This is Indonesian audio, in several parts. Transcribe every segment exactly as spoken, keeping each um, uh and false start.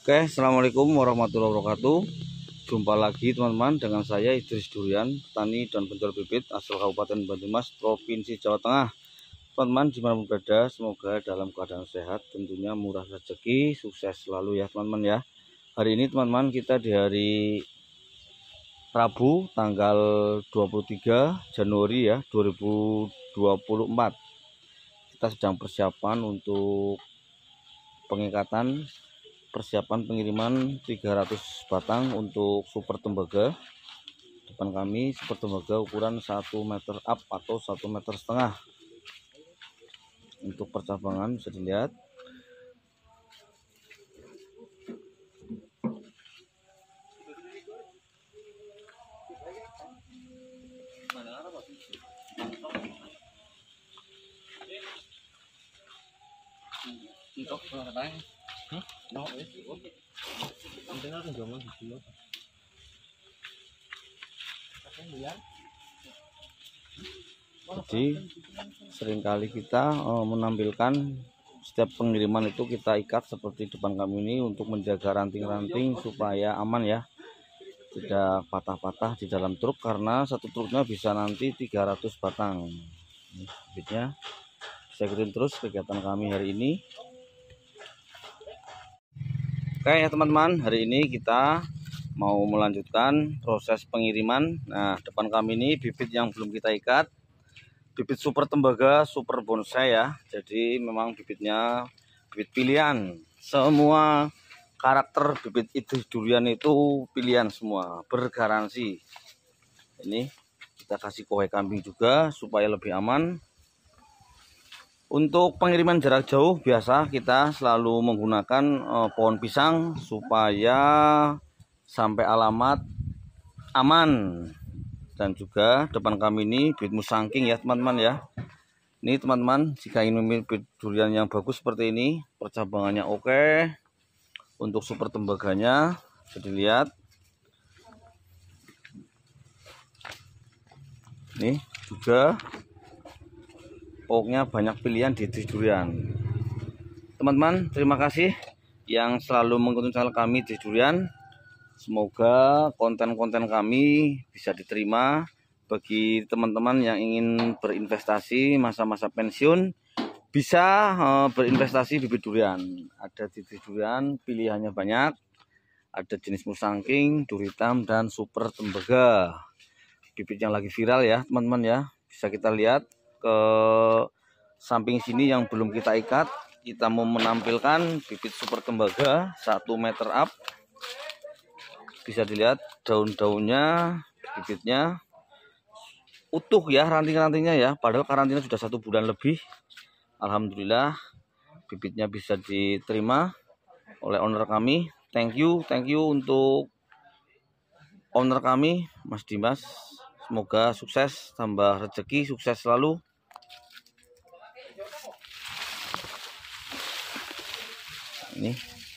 Oke, assalamualaikum warahmatullahi wabarakatuh. Jumpa lagi teman-teman dengan saya Idris Durian, petani dan penjual bibit asal Kabupaten Banyumas, Provinsi Jawa Tengah. Teman-teman dimanapun berada, semoga dalam keadaan sehat, tentunya murah rezeki, sukses selalu ya teman-teman ya. Hari ini teman-teman kita di hari Rabu tanggal dua puluh tiga Januari ya dua ribu dua puluh empat. Kita sedang persiapan untuk pengikatan persiapan pengiriman tiga ratus batang untuk super tembaga. Depan kami super tembaga ukuran satu meter up atau satu meter setengah. Untuk percabangan bisa dilihat. Jadi seringkali kita uh, menampilkan setiap pengiriman itu kita ikat seperti depan kami ini untuk menjaga ranting-ranting supaya aman ya, tidak patah-patah di dalam truk, karena satu truknya bisa nanti tiga ratus batang. Ini bibitnya. Bisa ikutin terus kegiatan kami hari ini. Oke ya teman-teman, hari ini kita mau melanjutkan proses pengiriman. Nah, depan kami ini bibit yang belum kita ikat, bibit super tembaga, super bonsai ya. Jadi memang bibitnya bibit pilihan. Semua karakter bibit Idris Durian itu pilihan semua, bergaransi. Ini kita kasih kohai kambing juga supaya lebih aman. Untuk pengiriman jarak jauh biasa kita selalu menggunakan eh, pohon pisang supaya sampai alamat aman. Dan juga depan kami ini bibit musangking ya teman-teman ya. Ini teman-teman, jika ingin memilih bibit durian yang bagus seperti ini, percabangannya oke. Untuk super tembaganya bisa dilihat. Nih juga pokoknya banyak pilihan di Idris Durian. Teman-teman, terima kasih yang selalu mengikuti channel kami Idris Durian. Semoga konten-konten kami bisa diterima bagi teman-teman yang ingin berinvestasi masa-masa pensiun, bisa uh, berinvestasi bibit durian. Ada di Idris Durian, pilihannya banyak. Ada jenis musangking, duri hitam, dan super tembaga. Bibit yang lagi viral ya teman-teman ya. Bisa kita lihat ke samping sini yang belum kita ikat. Kita mau menampilkan bibit super tembaga satu meter up. Bisa dilihat daun-daunnya, bibitnya utuh ya, ranting-rantingnya ya. Padahal karantina sudah satu bulan lebih. Alhamdulillah bibitnya bisa diterima oleh owner kami. Thank you, thank you untuk owner kami, Mas Dimas. Semoga sukses, tambah rezeki, sukses selalu. Ini.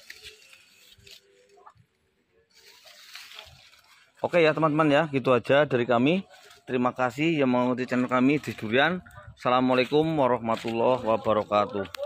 Oke ya teman-teman ya, gitu aja dari kami. Terima kasih yang mengikuti channel kami Idris Durian. Assalamualaikum warahmatullahi wabarakatuh.